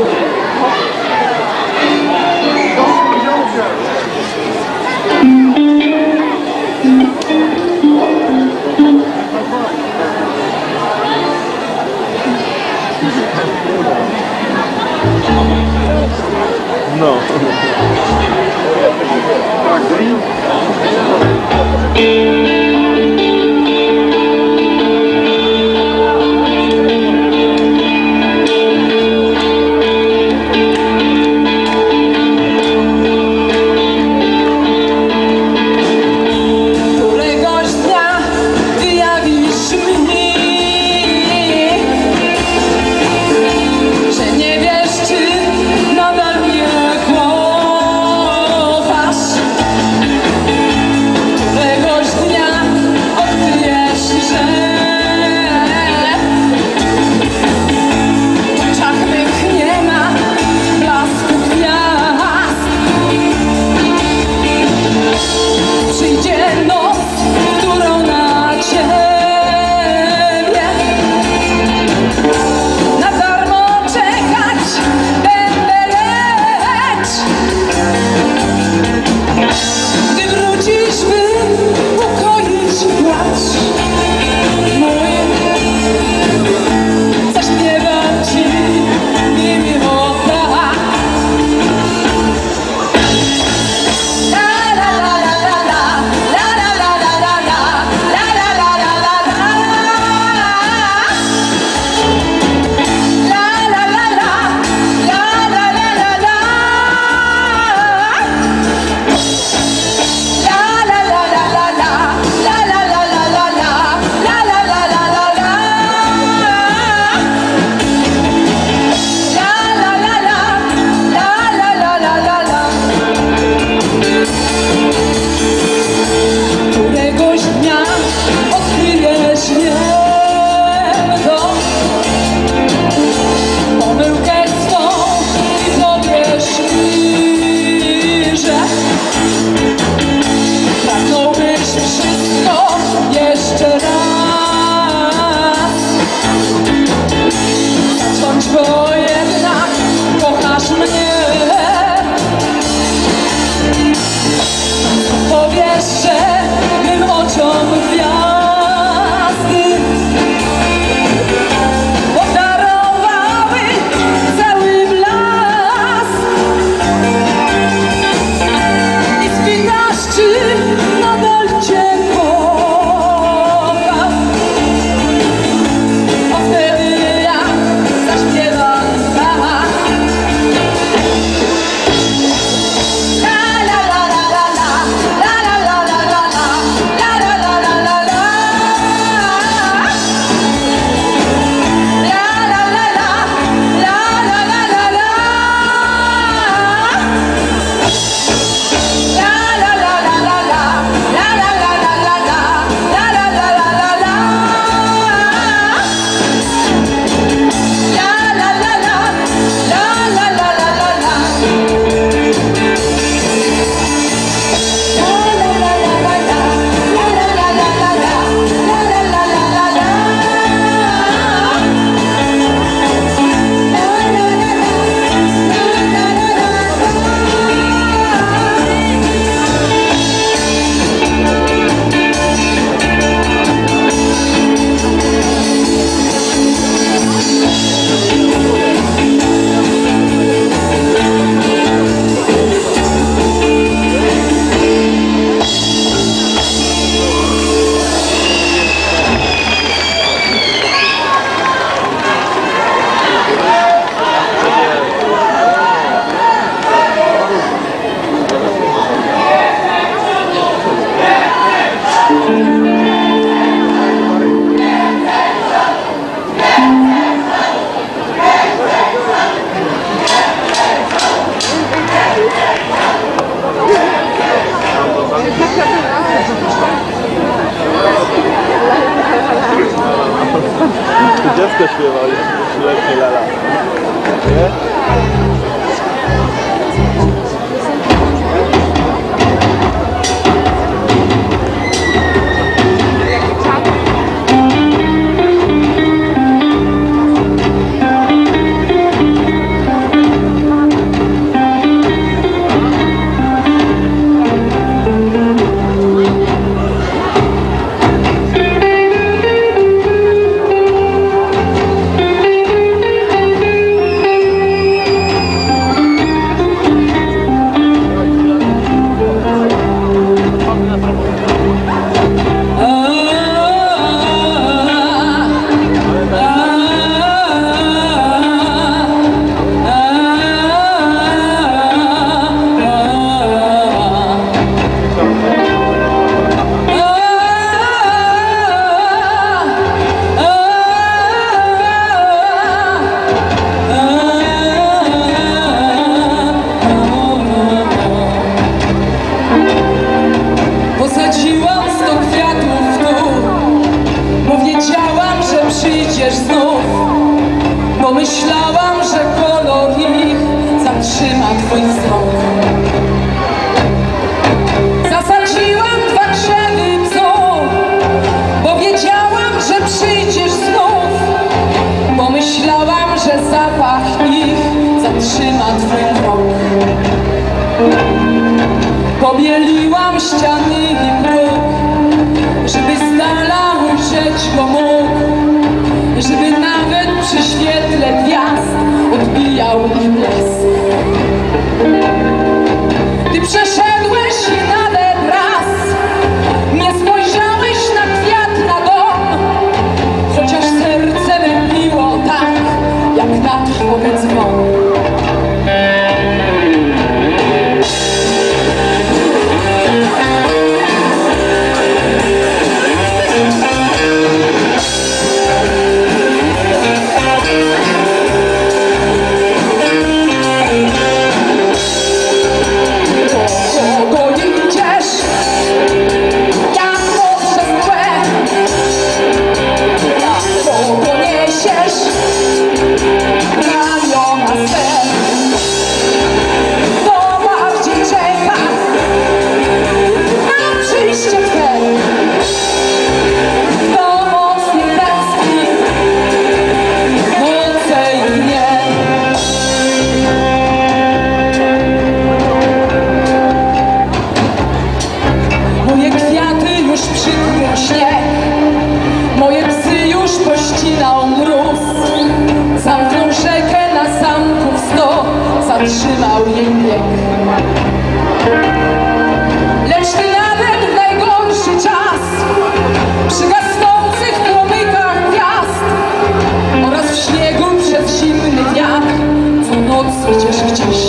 No. Dziecko śpiewa, lepiej lala. Nie? twój wzrok. Zasadziłam 2 krzewy bzu, bo wiedziałam, że przyjdziesz znów. Pomyślałam, że zapach ich zatrzyma twój wzrok. Pobieliłam ściany i próg, żeby z dala ujrzeć go mógł, żeby nawet przy świetle gwiazd odbijał ich blask. Ty przeszedłeś nawet raz, nie spojrzałeś na kwiat, na dom, chociaż serce me biło tak, jak na trwogę dzwon. Moje psy już pościnał mróz, zamknął rzekę na zamków 100, zatrzymał jej bieg. Lecz ty nawet w najgorszy czas, przy gasnących promykach gwiazd oraz w śniegu przez zimny wiatr, co noc idziesz gdzieś.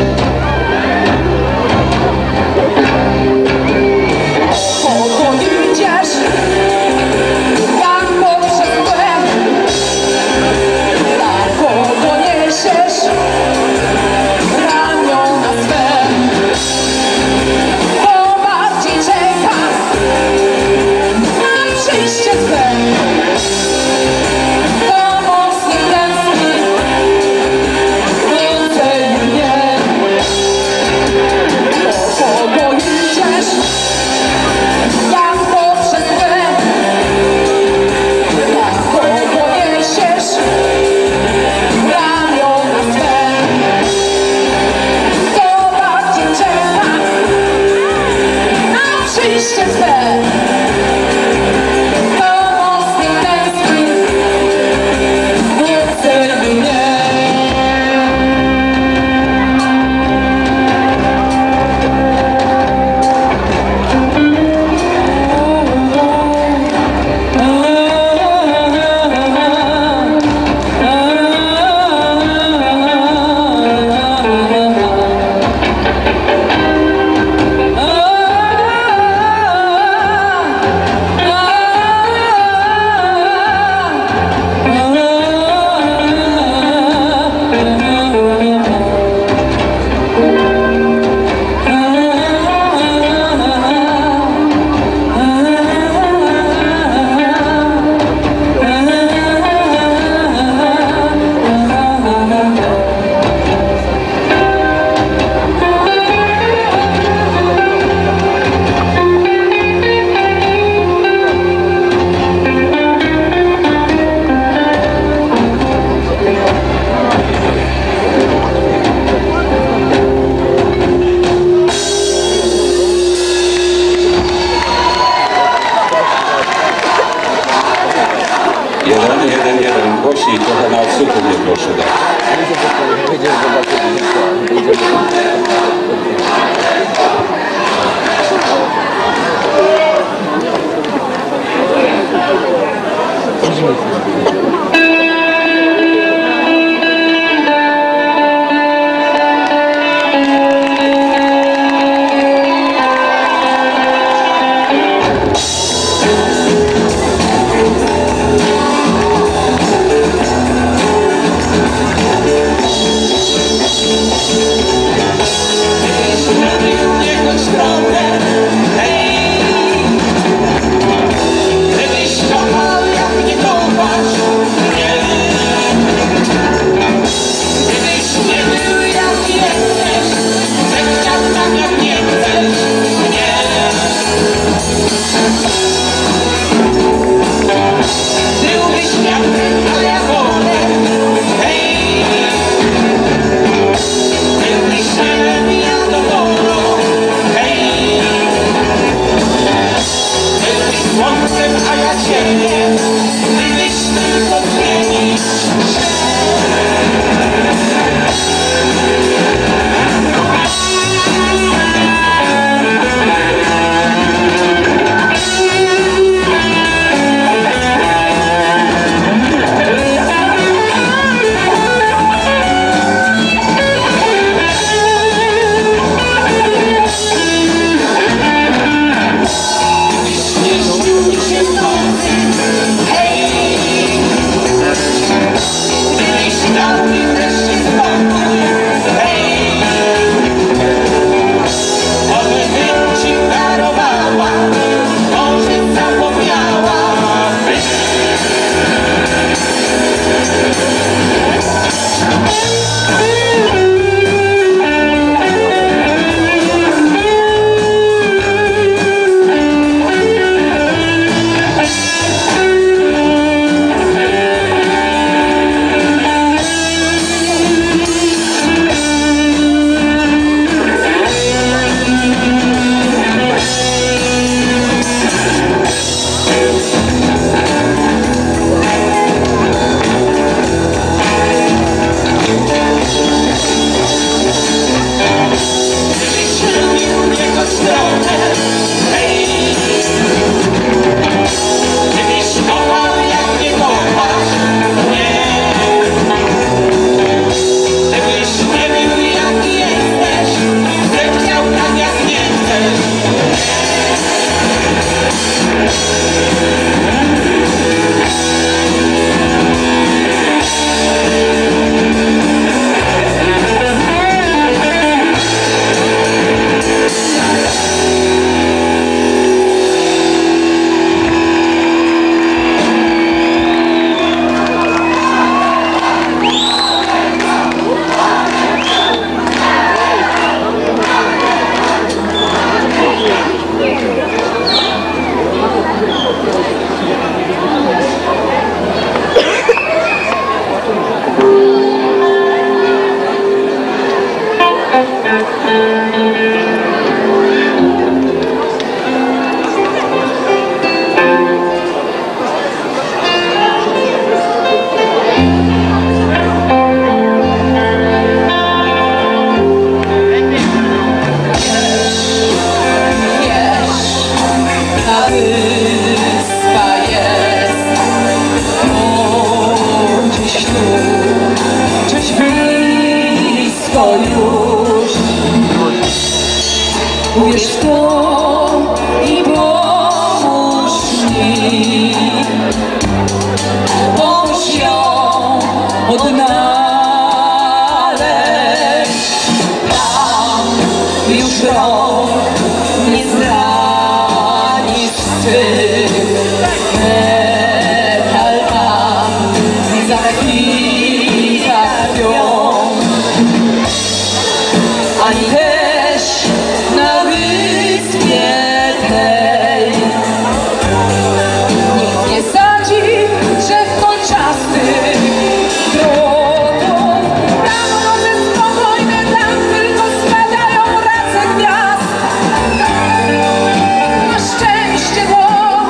Głośniej trochę na odsłuchu mnie proszę dać. Gdybyś nie był jak jesteś. już. Uwierz w to i pomóż mi. Pomóż ją odnaleźć. Tam już rąk nie zranisz swych. Metal tam zakwita krwią. Ani też na wyspie tej nikt nie sadzi drzew kolczastych drogą. Tam noce spokojne, tam tylko spadają race gwiazd. Na szczęście to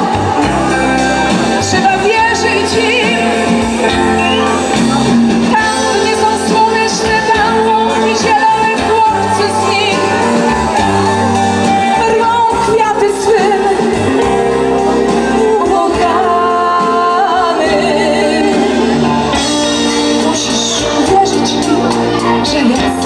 trzeba wierzyć im. Tam nie są słoneczne, tam łąki zielone, chłopcy z nich rwą kwiaty swym ubłaganym. Musisz uwierzyć mi, że jest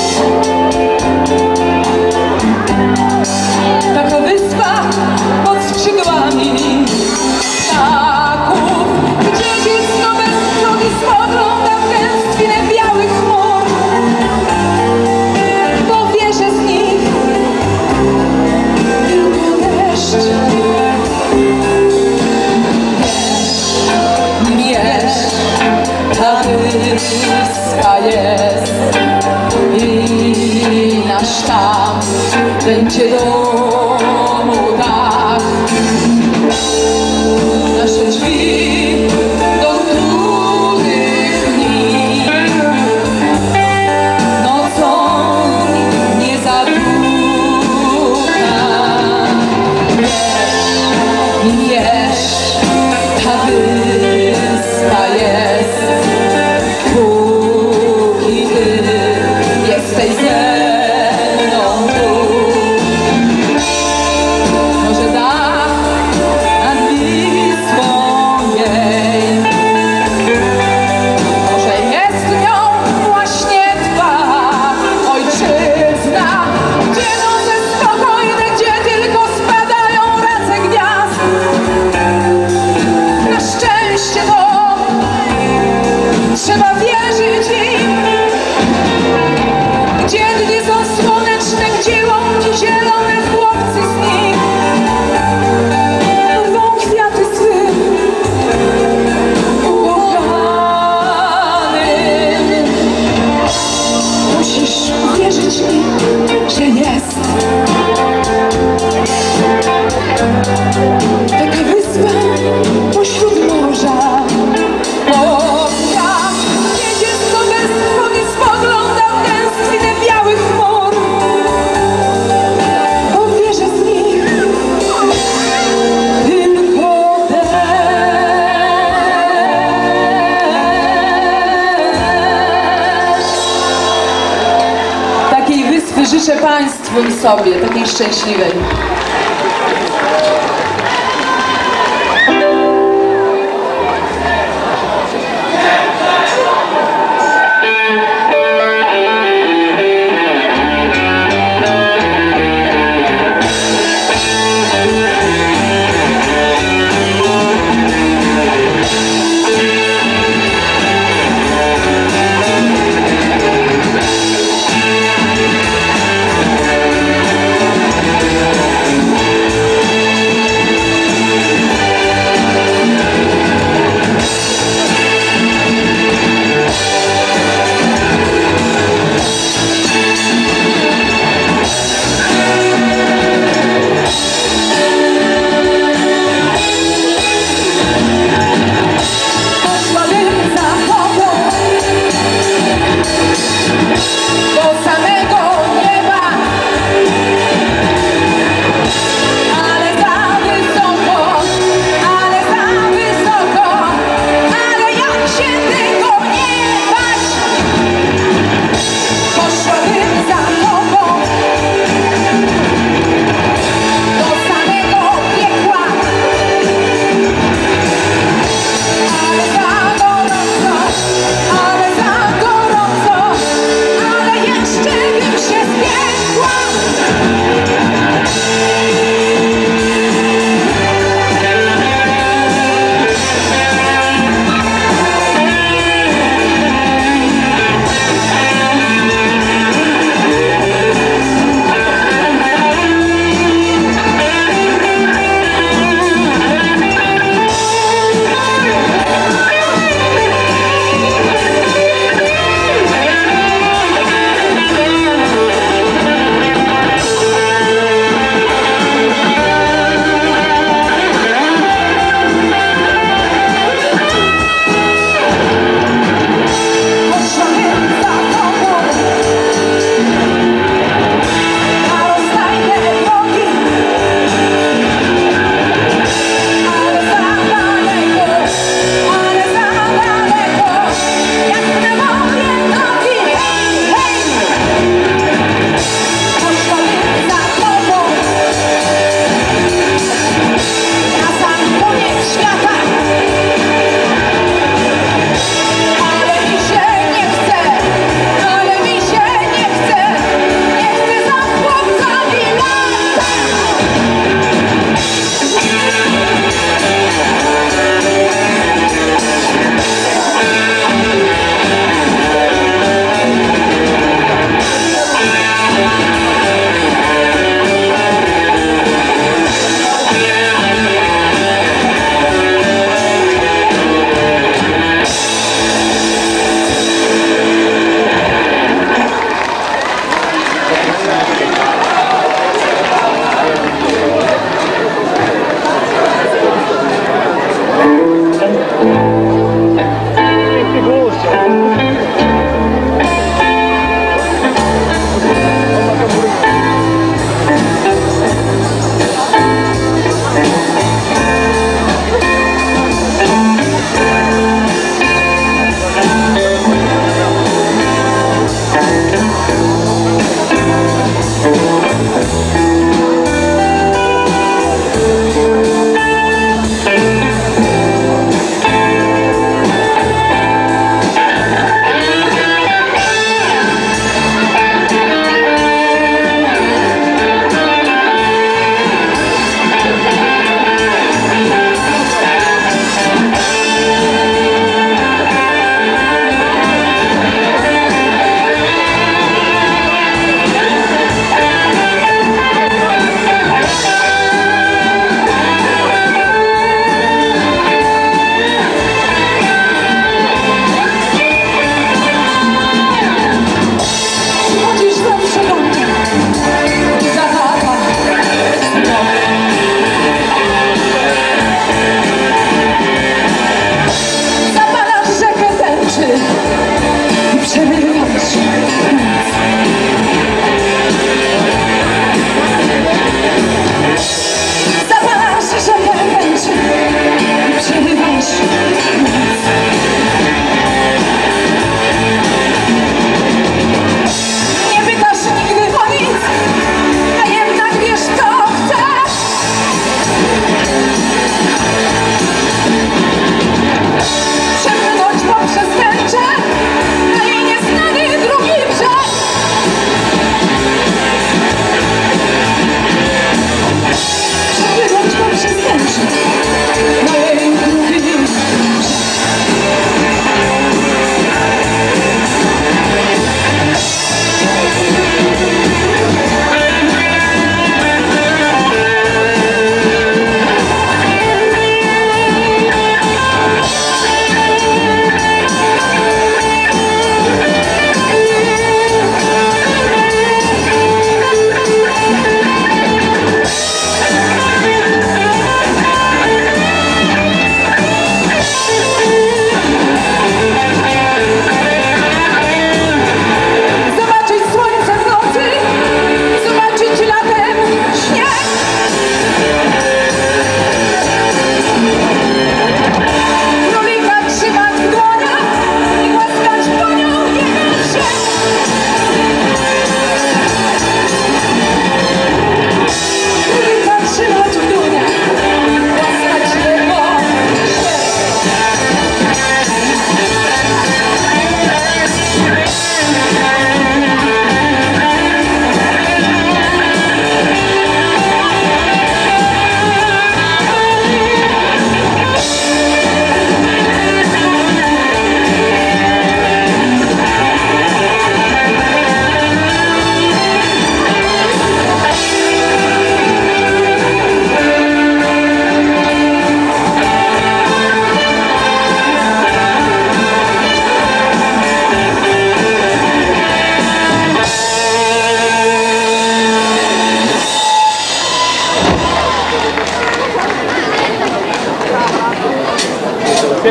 taka wyspa pod skrzydłami ptaków, gdzie dziecko bez drogi spogląda w gęstwinę białych chmur. Bo wierzę z nich tylko deszcz. Wiesz, ta wyspa jest i nasz tam będzie domu dach. Nasze drzwi, do których nikt nocą nie zapuka. Wiesz, ta wyspa jest, póki ty jesteś ze mną tu. Może dach nad Wisłą jej, może jest nią właśnie twa ojczyzna, gdzie noce spokojne, gdzie tylko spadają race gwiazd. Na szczęście to trzeba wierzyć im. Gdzie dni są słoneczne, gdzie łąki zielone, chłopcy z nich rwą kwiaty swym ubłaganym. Musisz uwierzyć mi, że jest taka wyspa pośród morza. Gdzie dziecko bez trwogi spogląda w gęstwinę białych chmur. Bo wierzę z nich tylko deszcz. Takiej wyspy życzę Państwu i sobie, takiej szczęśliwej.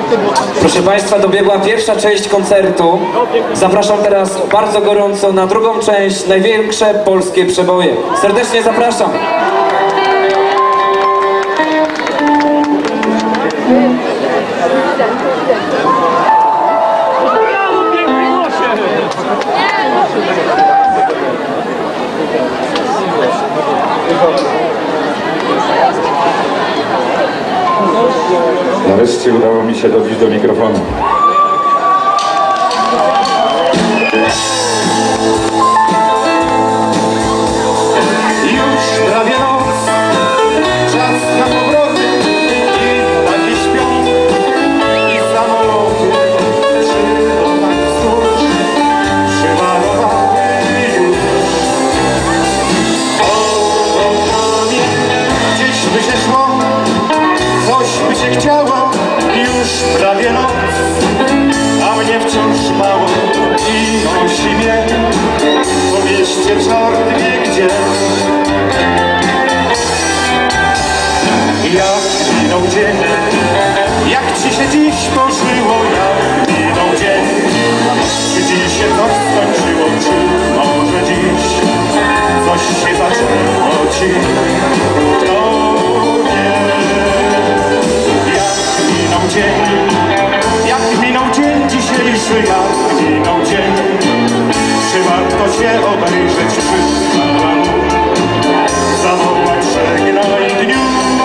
Proszę Państwa, dobiegła pierwsza część koncertu. Zapraszam teraz bardzo gorąco na drugą część, największe polskie przeboje. Serdecznie zapraszam. Nareszcie udało mi się dobić do mikrofonu. Już prawie noc, czas na powroty i ptaki śpią i samoloty przyszło tak wzdłuż, przymalowały już. Oczami gdzieś by się szło, coś by się chciało, już prawie noc, a mnie wciąż mało i nosi mnie po mieście czart wie gdzie. Jak minął dzień, jak ci się dziś pożyło, jak minął dzień, czy dziś się coś skończyło, czy może dziś coś się zaczęło ci, kto wie. Jak minął dzień, jak minął dzień dzisiejszy, jak minął dzień, czy warto się obejrzeć, czy zawołać żegnaj dniu.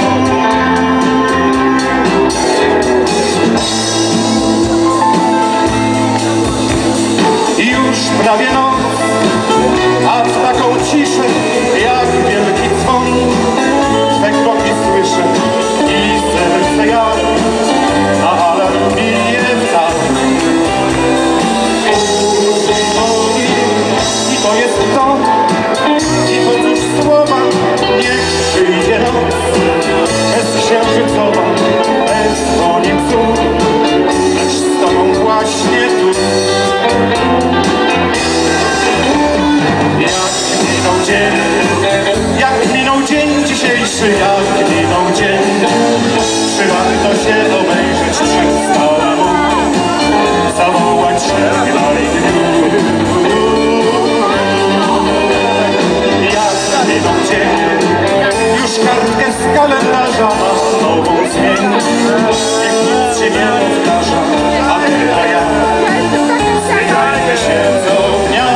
Już prawie noc, a w taką ciszę, jak wielki dzwon, te kroki słyszę i serce jak na alarm bije w tak. I to jest to, i to cóż słowa, niech przyjdzie noc, bezksiężycowa, bez dzwoni psów, lecz z tobą właśnie tu. Jak minął dzień dzisiejszy, jak minął dzień, czy warto się obejrzeć, czy stała mu zawołać żegnaj dniu. Jak minął dzień, już kartkę z kalendarza masz nową zmień, niech nic się nie powtarza, a ty, a ja zmieniajmy się co dnia.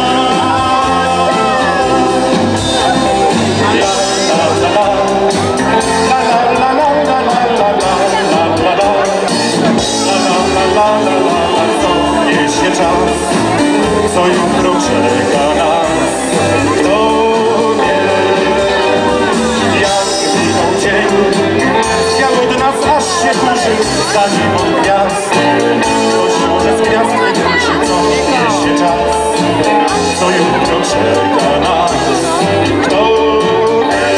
Niesie czas, co jutro czeka nas, kto wie. Jak minął dzień, zwiał od nas aż się kurzy, zanim od gwiazd ktoś może z gwiazd wykruszy, co niesie czas, co jutro czeka nas, kto wie.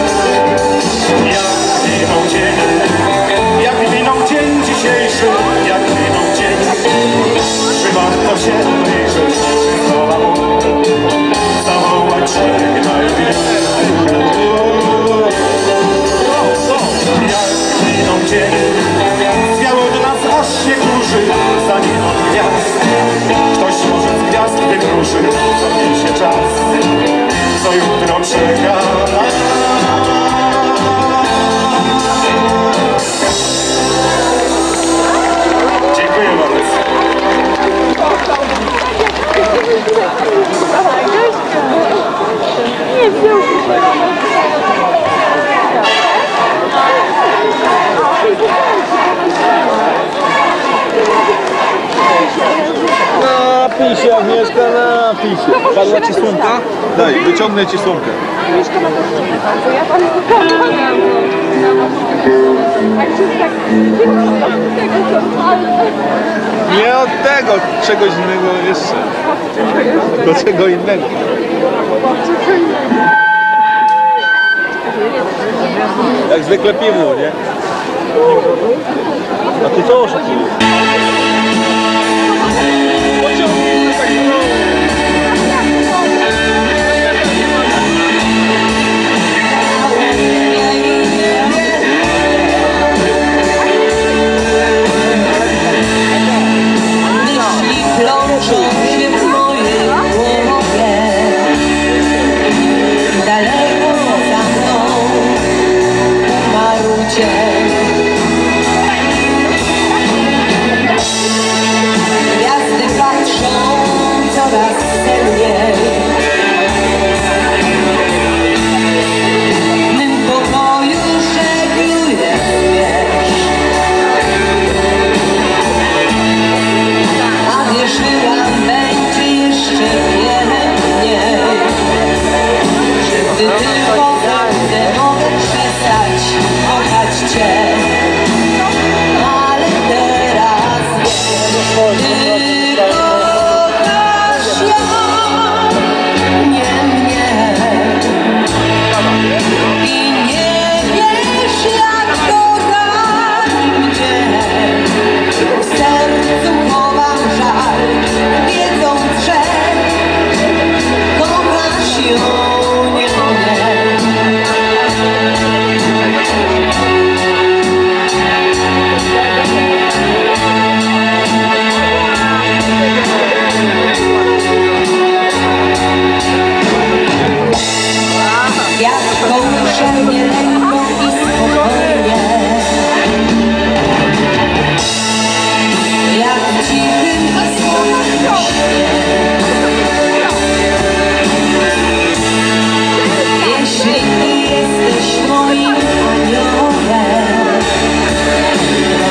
Jak minął dzień, jak minął dzień dzisiejszy, jak minął dzień, czy warto się obejrzeć, czy zdoła mu zawołać żegnaj dniu. Jak minął dzień, zwiał od nas aż się kurzy, zanim od gwiazd ktoś może z gwiazd wykruszy, co niesie czas, co jutro czeka nas. Dziękuję bardzo. Nie wziął. Napij się, Agnieszka, napij się. Padła ci słomka? Daj, wyciągnę ci słomkę. Agnieszka ma to bo ja panu pokazałam. Nie od tego, czegoś innego jeszcze. Do czego innego. Jak zwykle piwo, nie? A ty co oszukujesz?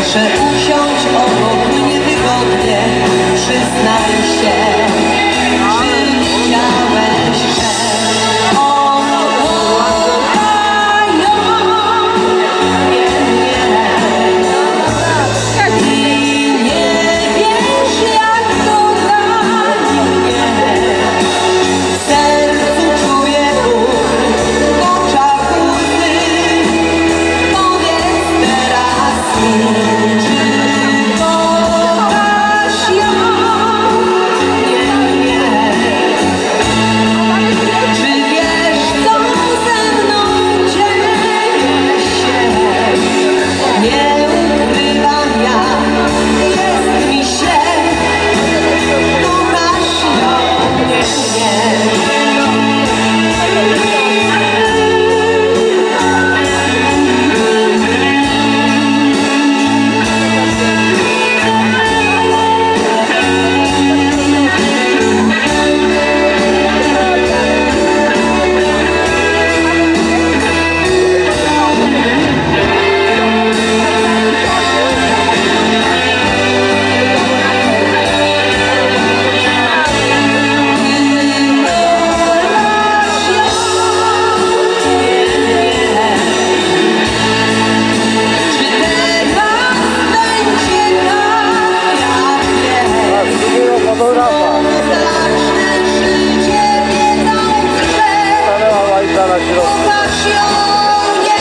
że usiądź obok mnie wygodnie, przyznaj się, czy chciałeś, że ono kochają? Nie, nie. I nie wiesz, jak to rani mnie. W sercu czuję ból, w oczach łzy. Powiedz teraz mi, czy kochasz ją? Nie, nie. Czy wiesz, co ze mną dzieje się? Nie ukrywam ja, jest mi się. Kochasz ją? Nie, nie. Czy teraz będzie tak, jak jest? Zacznę życie wiedząc, że kochasz ją, nie,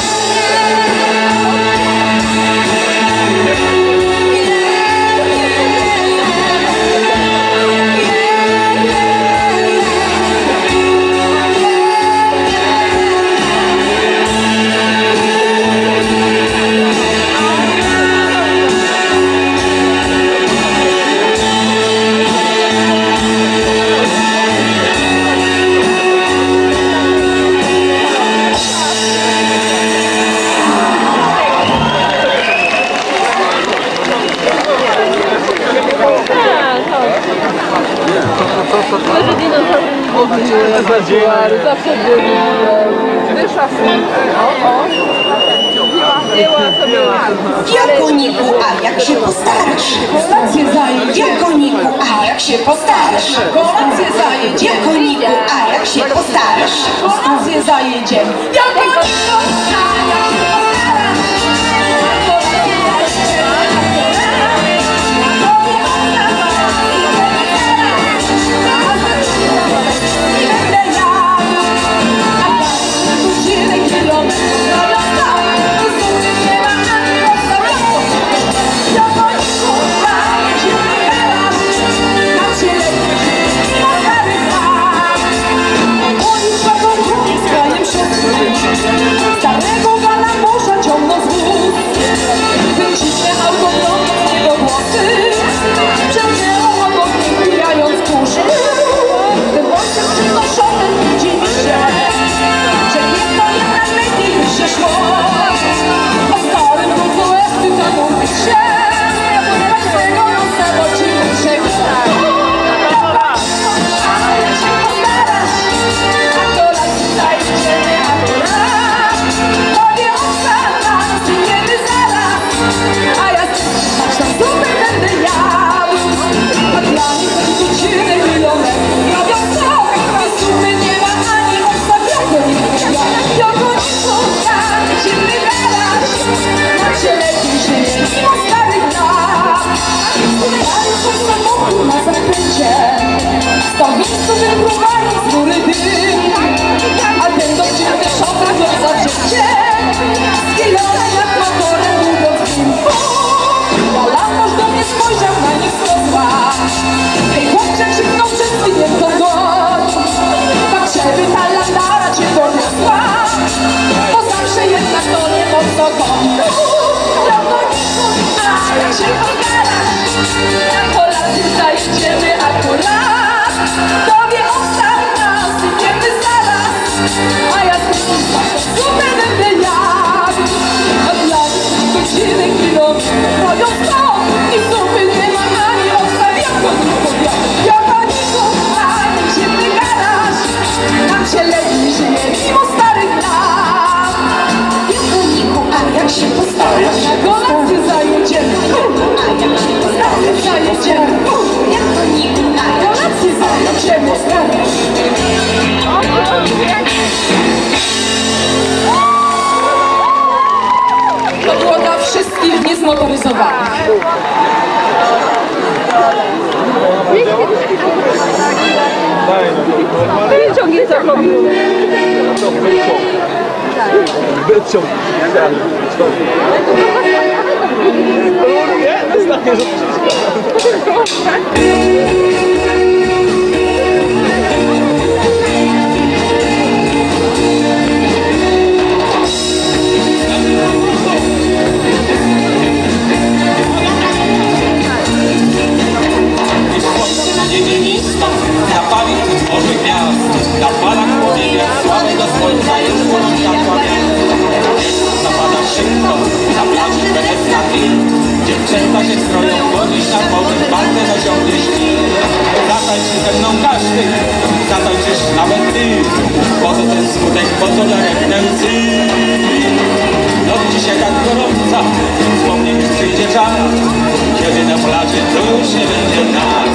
Może dinozaury zawsze byli. Dysza Diakoniku, a jak się postarasz? Kolację zajdzie. Diakoniku, a jak się postarasz? Kolację zajedzie. Diakoniku, a jak się postarasz? Kolację zajedzie. Starego galamusza ciągną z wóz. Wyciśnie autobus z niego głosy. Przemknęło obok nich, pijając kurz. Ten ojciec przynoszony dziwi się, że jest to jednak lepiej niż się szło. O starym duchu ekcytanu się, ponieważ swego nosa oczy uciekł. A jak się postarasz, a kolacji zajdziemy akurat. Tobie obstaram, ty nie wyzalasz, a ja patrz na zupę będę jadł. A dla nich godziny kilometrów robią to, bez zupy nie ma ani obstawionego nikogo. Jogoniku, tak się wygalasz, nam się lepiej żyje mimo starych lat. Stali pod samochód na zakręcie, stał miejscu wypruwali z góry dym. A ten dowcipny szofer go zawzięcie, schylony nad motorem długo w nim. Galantosz do mnie spojrzał na nich z kozła. Hej chłopcze, krzyknął przed zwiniętą dłoń. Tak żeby ta landara cię poniosła, bo zawsze jednak to nie mocno koni. Jogoniku, a jak się pogadasz, na kolację zajdziemy akurat. Tobie obstaw nas, ty nie wyzalasz, a ja zupę będę jadł. A dla nich godziny kilometrów robią to i zupy nie ma ani obstawionego nikogo. Jogoniku, a jak się wygadasz, nam się lepiej żyje mimo starych lat. Diakoniku, a jak się postarasz? Na kolację zajdziemy jedziemy. Niku, a jak się Jak się postarasz. To było dla wszystkich niezmotoryzowanych. Wyciągnij za kobietę. Wyciąg. Zapali tu morze gwiazd, na falach płomienia słabego słońca już płoną światła miast. Zapada szybko, na plaży Venezia Film. Dziewczęta się stroją, chodzić na powód, bardzo zaciągnie śpi. Zatańczy ze mną każdy, zatańczysz nawet ty. Po co ten smutek, po co daremne łzy? Noc dzisiaj tak gorąca, wspomnień przyjdzie czas, kiedy na plaży to już nie będzie nas.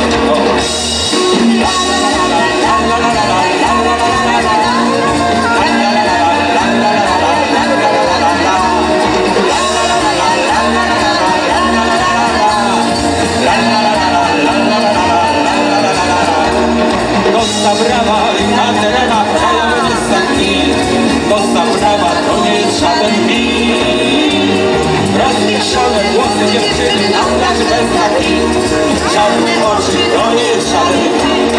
Costa Brava, Caterina, krajowe wystanki. Costa Brava to nie jest żaden mit. Rozniesione włosy dziewczyny na plaży bez taki. Czarne oczy to nie jest żaden mit.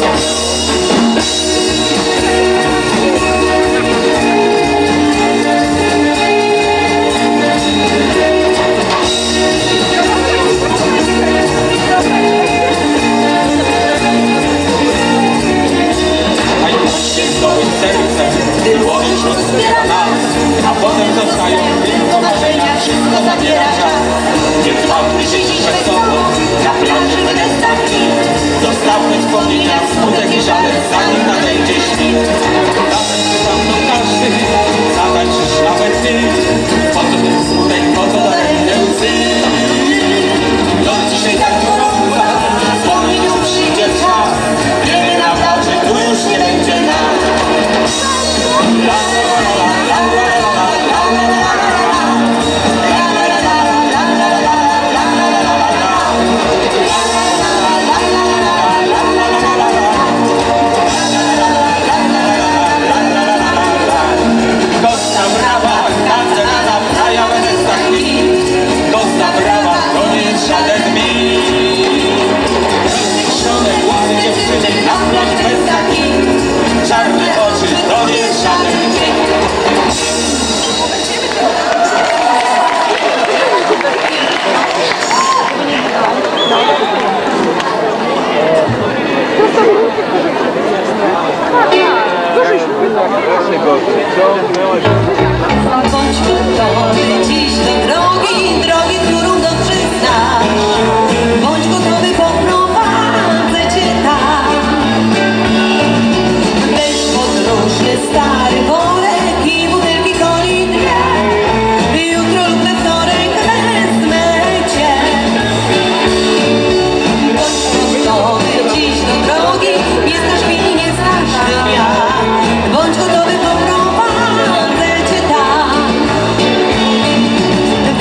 Człowiek rozbiera nas, a potem zostają tylko marzenia, wszystko zabiera czas. Więc ładny siedzisz wesoło na plaży Venezia Film. Zostawmy wspomnienia, smutek i żaden, zanim nadejdzie świt. Zatańczy za mną każdy, zatańczysz nawet ty. Po co ten smutek, po co daremne łzy? Noc dzisiaj tak gorąca, wspomnień już przyjdzie czas. Wiemy na plaży, tu już nie będzie nas. Costa Brava, Caterina, krajowe wystanki. Costa Brava to nie jest żaden mit. Rozniesione włosy dziewczyny na plaż bez taki. Czarne oczy to nie jest żaden mit. Bądź gotowy dziś do drogi, drogi, którą dobrze znasz. Bądź gotowy, poprowadzę cię tam. Weź podróżny stary worek i butelki coli dwie. Jutro lub we wtorek wezmę cię. Bądź gotowy dziś do drogi, nie znasz chwili, nie znasz dnia. Bądź gotowy, poprowadzę cię tam.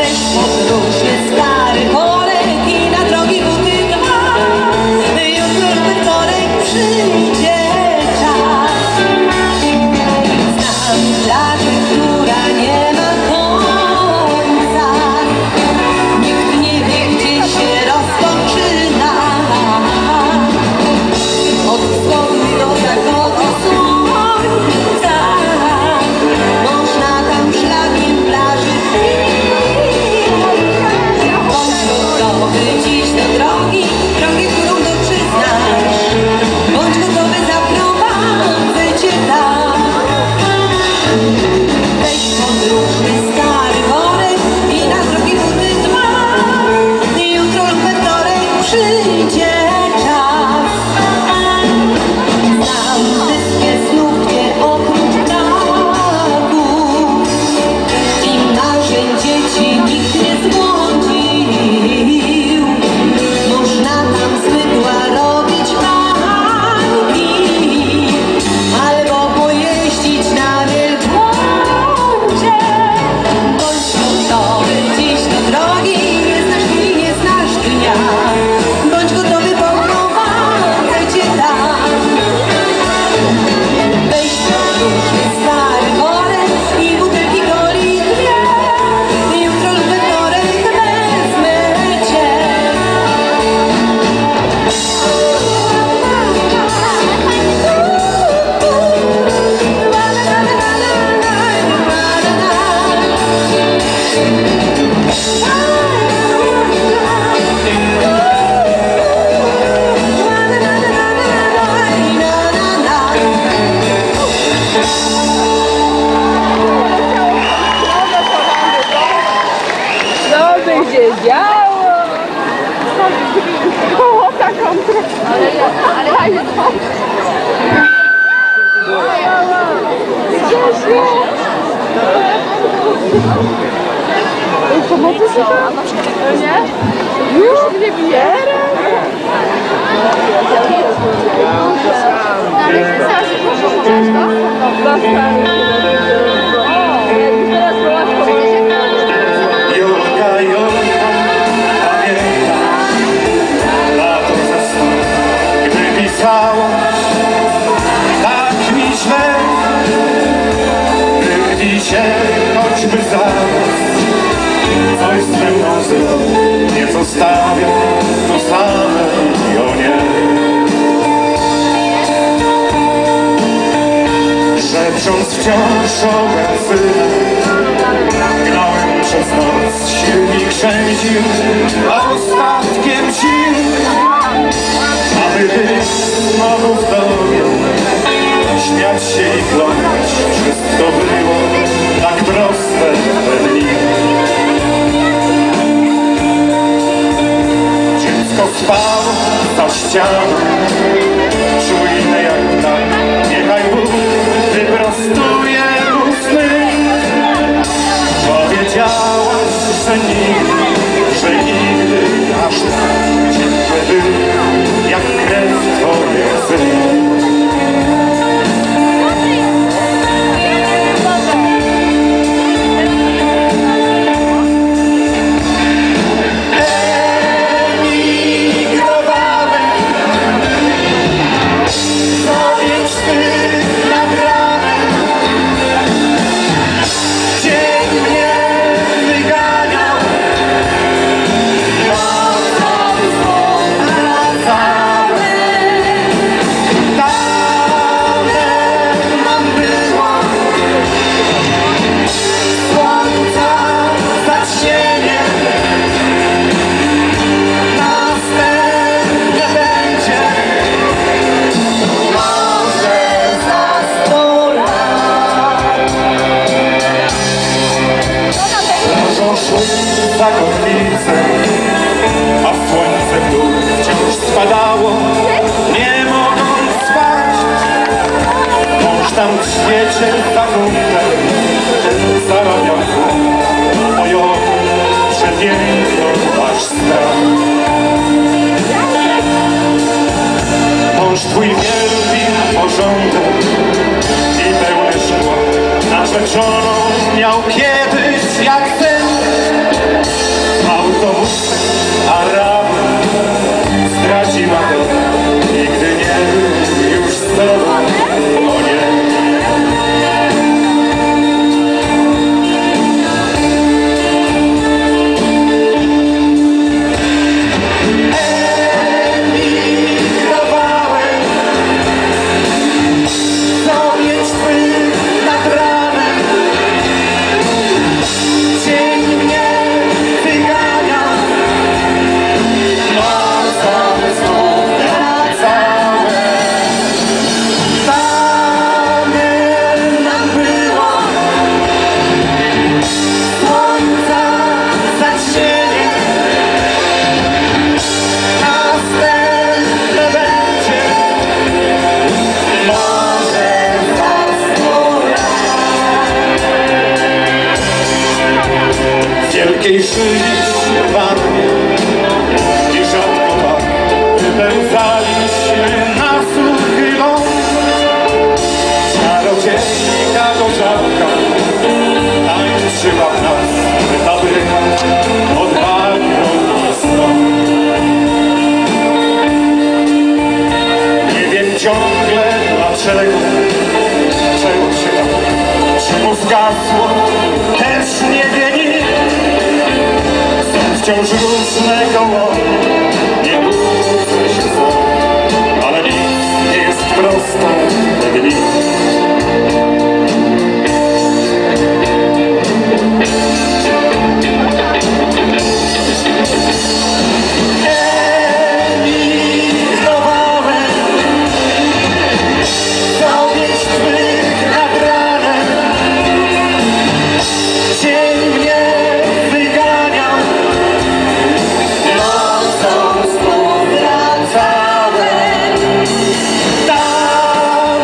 Pomocy sobie? Nie? Już mnie bije? Jolka, Jolka, pamiętasz lato wesną, gdy pisałaś tak mi źle. Był dzisiaj choćby zaraz coś ze mną zrób, nie zostawię tu samej, o nie. Szepcząc wciąż o benzynę, gnałem przez noc, silnik krzęził ostatkiem sił, aby być znowu w tobie, śmiać się i kląć. Wszystko było tak proste we dni. Dziecko spało za ścianą, czujne jak tak, niechaj Bóg wyprostuje sny. Powiedziałaś, że nigdy aż tak ciepły był, jak krew twoje łzy. Za kotlicę, a słońce w dół wciąż spadało, nie mogąc spać. Mąż tam w świecie za kumpel zarabiał bojowy, przepiękno aż strach. Mąż twój wielbi porządek i pełne szkła, narzeczoną miał kiedyś jak sen. Autobus, a rano zdradziła go, nigdy nie był już z tobą, o nie. Emigrowałem, co mieć twych nad ranem, dzień mnie wygania. Wielkiej szyi śpiewanie i żartowa wypełzaliśmy na suchy ląd. Czarodziejka gorzałka tańczyła w nas fabryka od bagru stron. Nie wiem ciągle dlaczego, czego się tak, czemu zgasło, też nie wie nikt. Wciąż różne gołąbie, nie budzę się zło, ale nic nie jest proste te dni. Emigrowałem, co mieć twych nad ranem, dzień mnie wyganiał. Nocą współwracałem, tam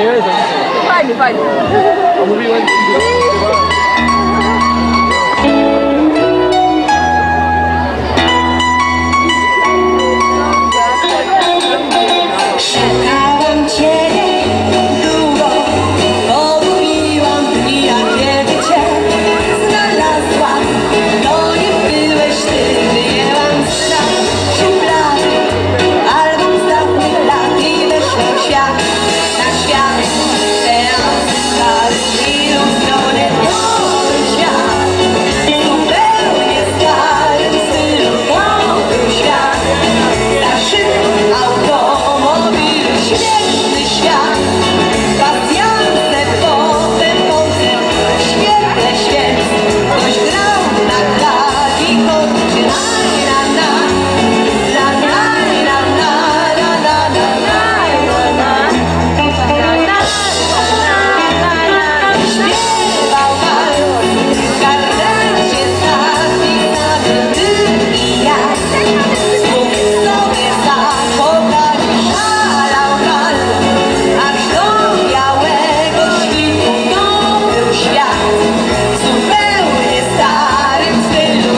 Nie, Fajnie, fajnie. a mówiłem ci, Szukałam ciebie długo, pogubiłam dni, a kiedy cię znalazłam, to nie byłeś ty. Wyjęłam strach szuflady, album z dawnych lat i weszłam w świat, na świat seans iluzjony, nowy świat, zupełnie starym stylu, nowy świat, zaszyty automobil, świetny świat, pasjance, potem koncert, świetle świec, ktoś grał na klawiaturze, na na na na na na na na na śpiewał wals, w karnecie zapisany ty i ja, znów sobie zakochani szalał bal, aż do białego świtu to był świat, w zupełnie starym stylu.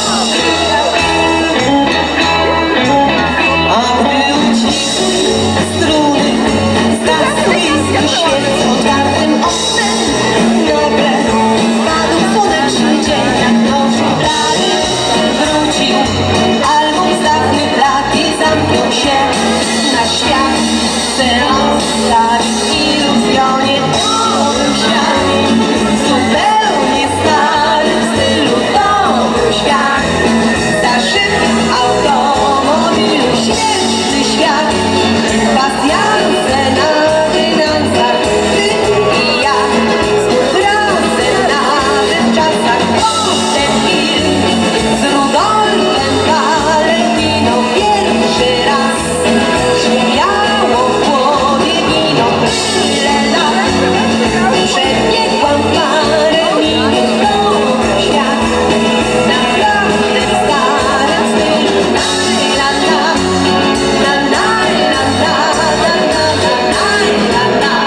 A gdy ucichły struny, zgasł blisko świec otwartym oknem, nagle wpadł słoneczny dzień, jak do szuflady wrócił album z dawnych lat i zamknął się na świat. Seans w iluzjonie, to był świat, w zupełnie starym stylu, to był świat, zaszyty automobilu, świetny świat, pasjance na dynansach, ty i ja, znów razem na tych czasach, potem film z Rudolfem Valentiną pierwszy raz, śmiało w głowie giną tyle lat, przebiegłam parę minut, nowy świat, naprawdę w starym stylu, la la la la la la la la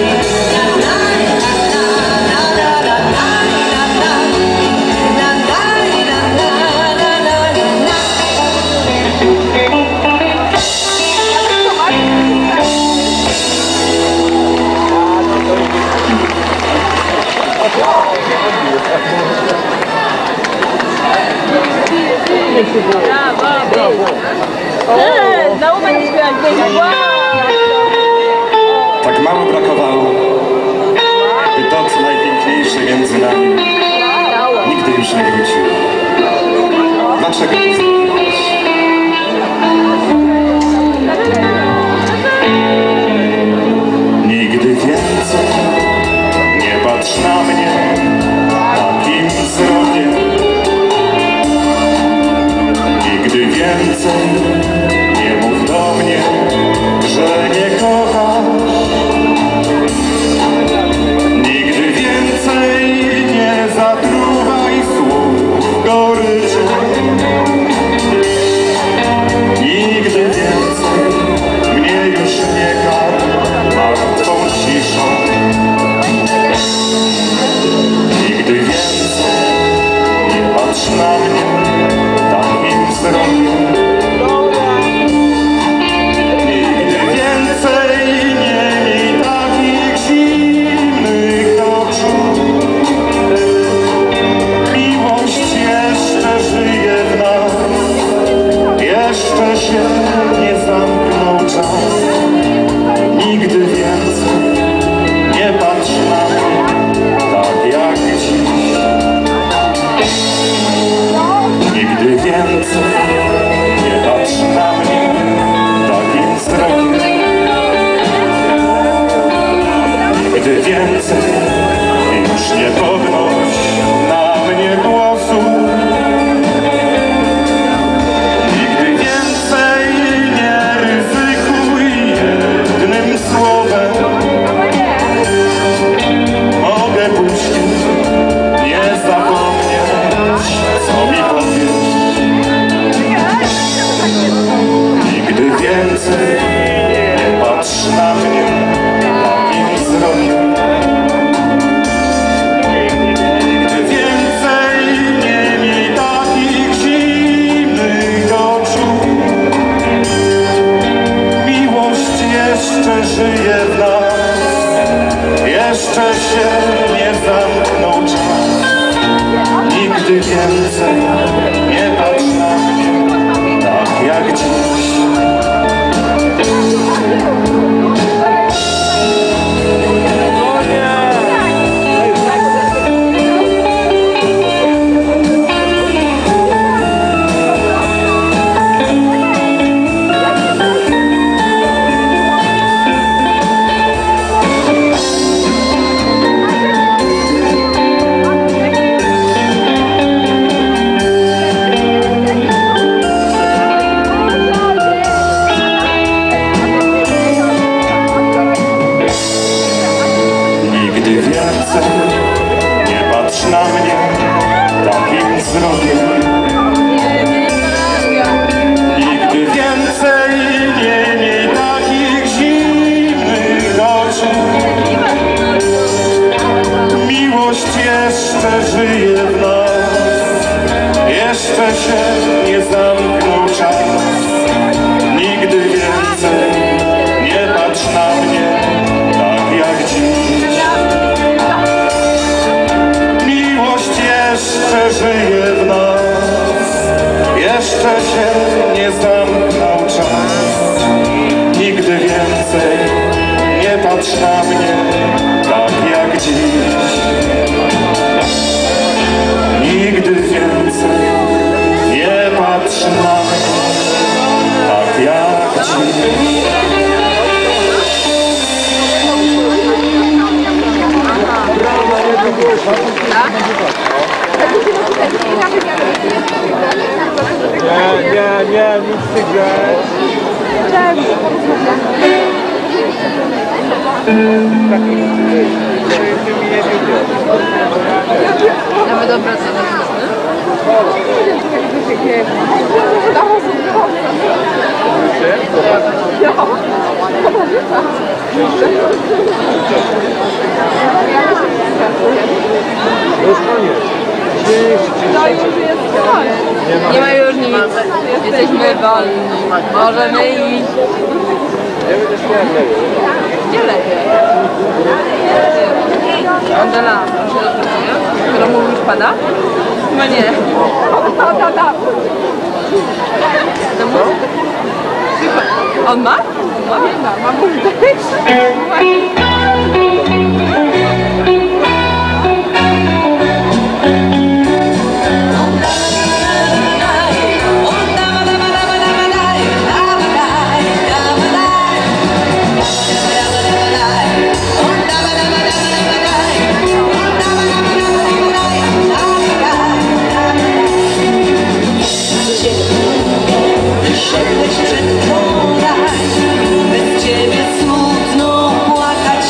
Znowu będziesz śpiewać pięknie. Tak mało brakowało, by to, co najpiękniejsze między nami, nigdy już nie wróciło. Dlaczego to zrobiłeś? Nigdy więcej nie patrz na mnie takim wzrokiem. Nigdy więcej nie mów do mnie, że nie kochasz. Nigdy więcej nie zatruwaj słów goryczy. jeszcze się nie zamknął czas. Nigdy więcej nie patrz na mnie tak jak dziś. Nie patrz na mnie takim wzrokiem. Nigdy więcej nie miej takich zimnych oczu. Miłość jeszcze żyje w nas, jeszcze się nie zamknął czas. Nigdy więcej nie patrz na mnie tak jak dziś. Jeszcze żyje w nas, jeszcze się nie zamknął czas. Nigdy więcej nie patrz na mnie tak jak dziś. Nigdy więcej nie patrz na mnie tak jak dziś. Nie, nic z tych rzeczy. Mamy dobra cena. Już koniec. Nie ma już nic. Jesteśmy wolni. Możemy iść. Gdzie lepiej? Andela, którą mu już pada? Chyba nie. On ma? Ma Wyszedłeś przed tą raj, bez ciebie smutno płakać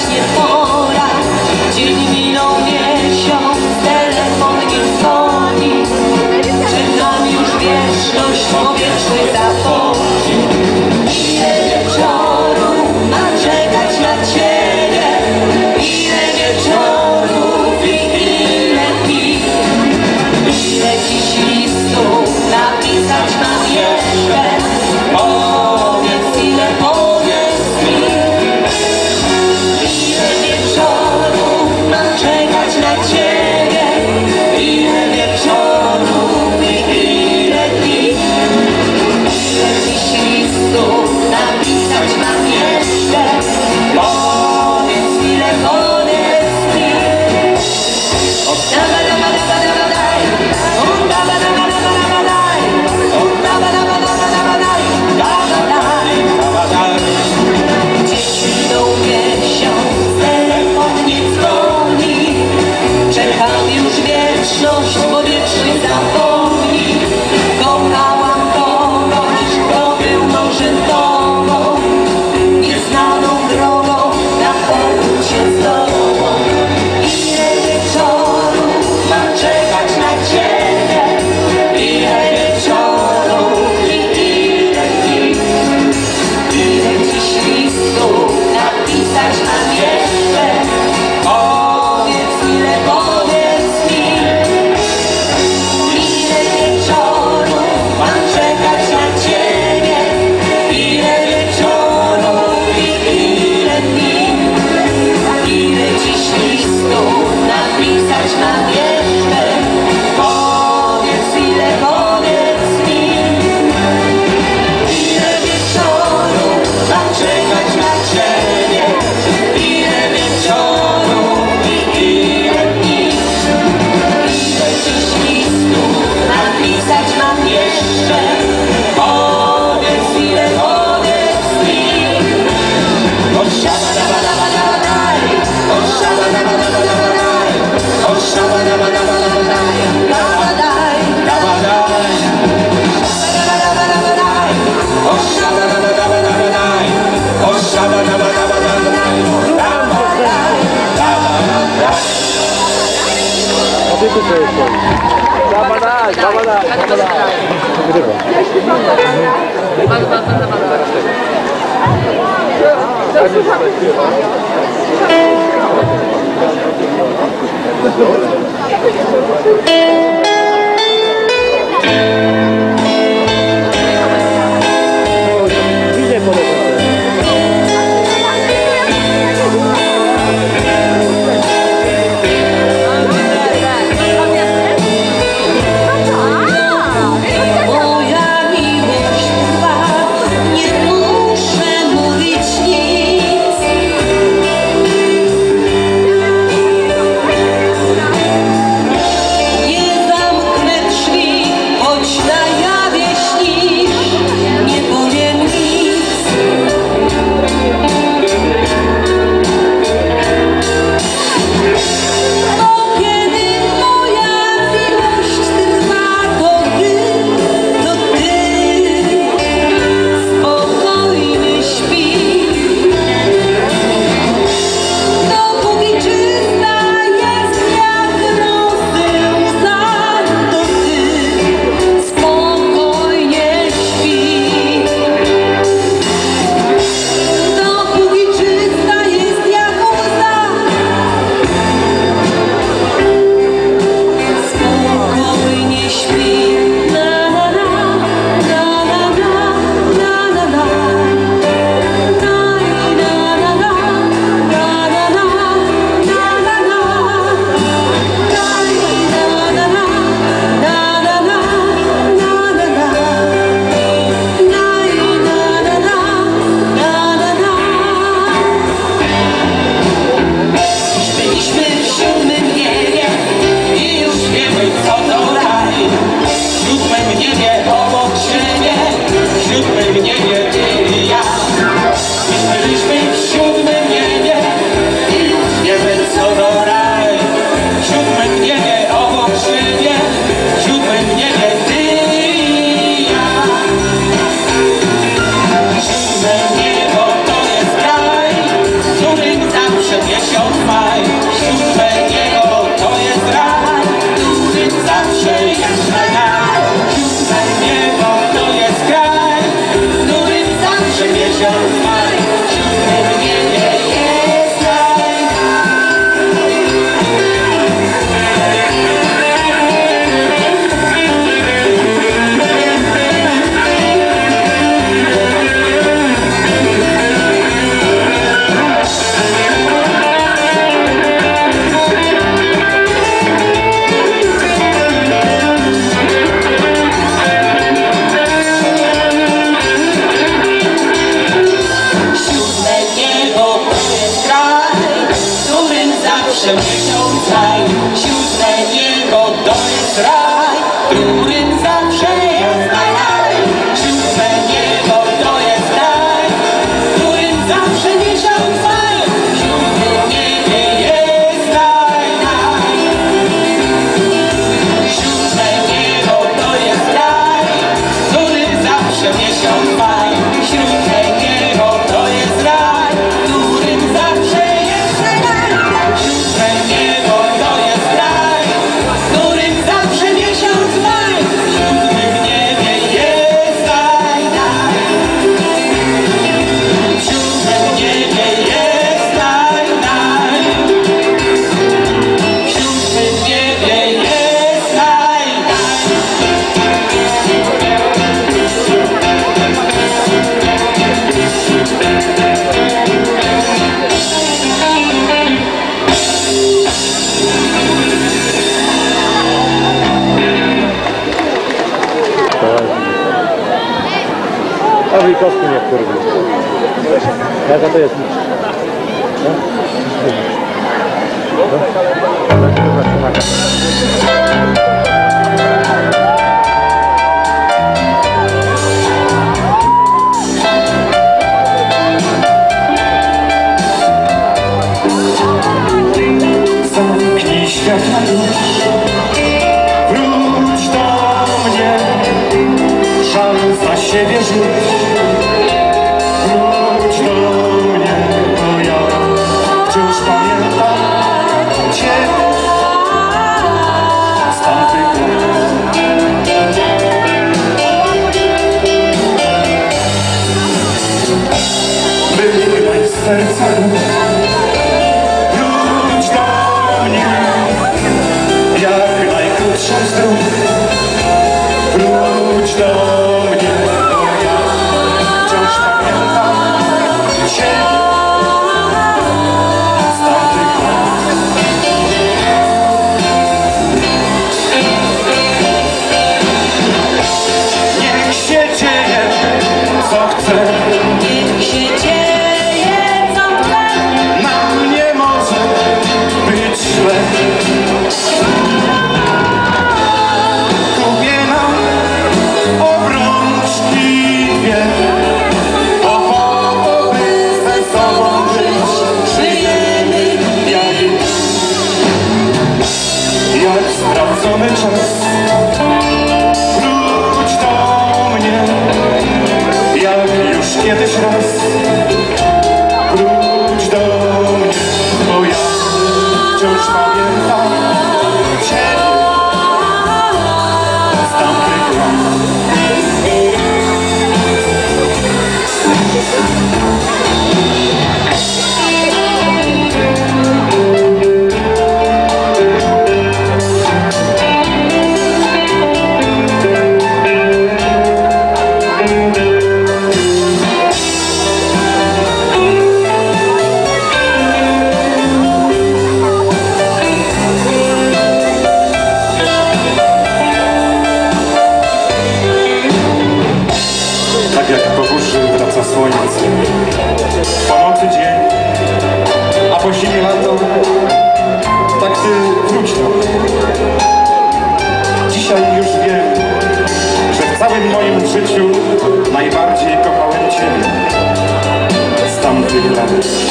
Ty tu sobie stoi. Zapadaj, zapadaj, zapadaj. Wygrywa. Idzie po Moja miłość trwa, nie muszę mówić nic. Nie zamknę drzwi, choć na jawie śnisz, nie powiem nic. Bo kiedy moja miłość trwa, to ty spokojnie śpi. Dopóki czysta jest jak rosy łza, to ty spokojnie śpi. Dopóki czysta jest jak łza, spokojnie śpi. Na na na, na na na, na na na. Byliśmy w 7. niebie i już wiemy, co to raj. W 7. niebie obok siebie, w 7. niebie ty i ja. Byliśmy w 7. niebie i już wiemy, co to raj. W 7. niebie obok siebie, w 7. niebie ty i ja. 7. niebo to jest kraj, w którym zawsze miesiąc maj. 7. niebo to jest raj, w którym zawsze jest raj. 7. niebo to jest kraj, w którym zawsze miesiąc maj. W 7. niebie jest raj. Siódme niebo to jest kraj, w którym zawsze miesiąc raj. 7. niebo to jest raj, w którym zawsze jest raj. 7. niebo to jest raj, w którym zawsze miesiąc raj. W 7. niebie jest raj. 7. niebo to jest raj, w którym zawsze miesiąc raj. 7. niebo to jest raj, w którym zawsze jest raj. 7. niebo to jest raj, w którym zawsze miesiąc maj. W 7. niebie jest raj. W 7. niebie jest raj. W 7. niebie jest raj. A Wojkowski nie wkurwi. Jaka to jest nic? Zamknij światła już, wróć do mnie, szansa siebie żyć. Wróć do mnie, bo ja wciąż pamiętam Cię. życiu najbardziej kochałem Ciebie z tamtych lat.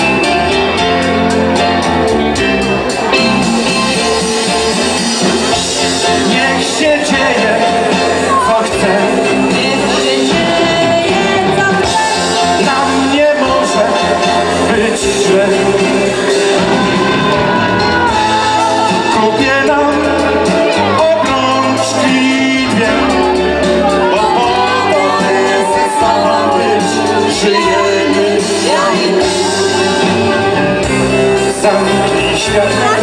Niech się dzieje, co chce. Nam nie może być źle. Kupię nam obrączki dwie, bo po to ze sobą być żyjemy. Zamknij świat.